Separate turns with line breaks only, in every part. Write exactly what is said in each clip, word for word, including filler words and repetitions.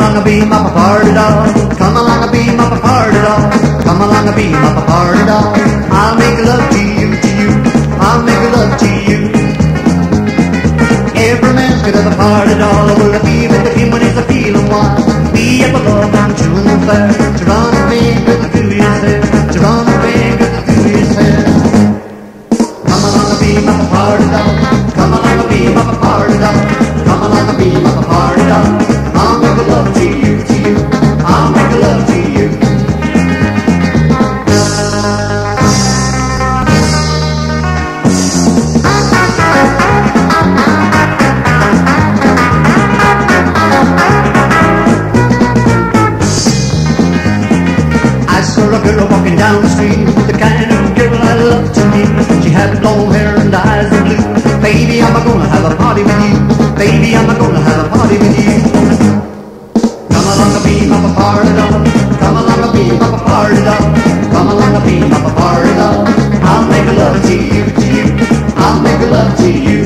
along and be my party doll. Come along and be my party doll. Come along and be my party doll. I'll make love to you, to you. I'll make love to you. Every man's got a party doll. Will it be with him when he's a feeling wild? Be up above and chewing the fair. To run a finger through his hair. To run a finger through his hair. Come along and be my party doll. Come along and be my party doll. Come along and be my party doll. I'll make love to you, to you. I'll make love to you. I saw a girl walking down the street, the kind of girl I love to meet. She had long hair and eyes of blue. Baby, I'm gonna have a party with you. Baby, I'm gonna have a party with you. Come along and be my party doll. Come along and be my party doll. Come along and be my party doll. I'll make love to you, to you. I'll make love to you.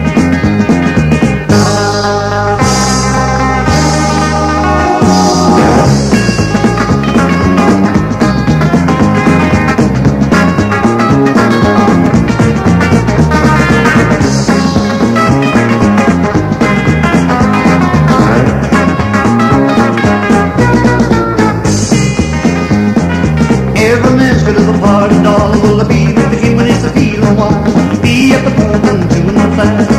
Every man's got a party doll. Will I be with him when it's a feeling wild? Be at the pub and doing the fast.